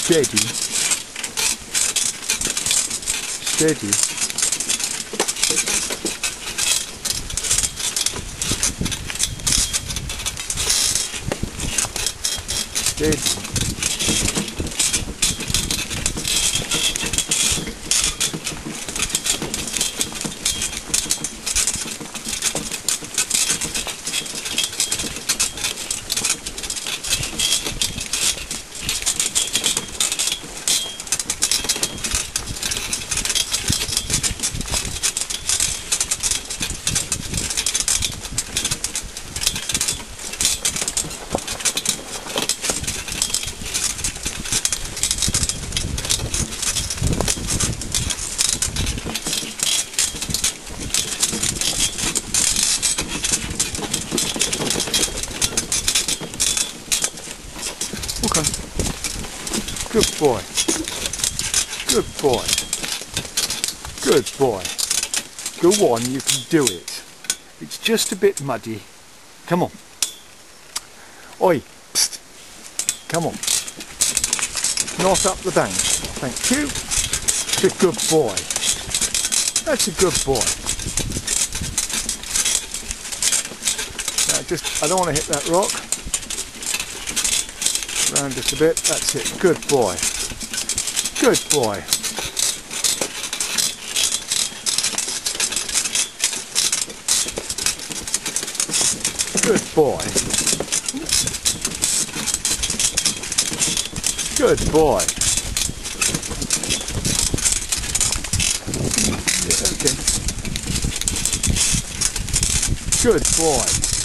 Steady. Steady. Steady. Okay. Good boy. Good boy. Good boy. Go on, you can do it. It's just a bit muddy. Come on. Oi. Psst. Come on. Not up the bank. Thank you. It's a good boy. That's a good boy. Now I don't want to hit that rock. Round just a bit, that's it, good boy. Good boy. Good boy. Good boy. Yeah, okay. Good boy.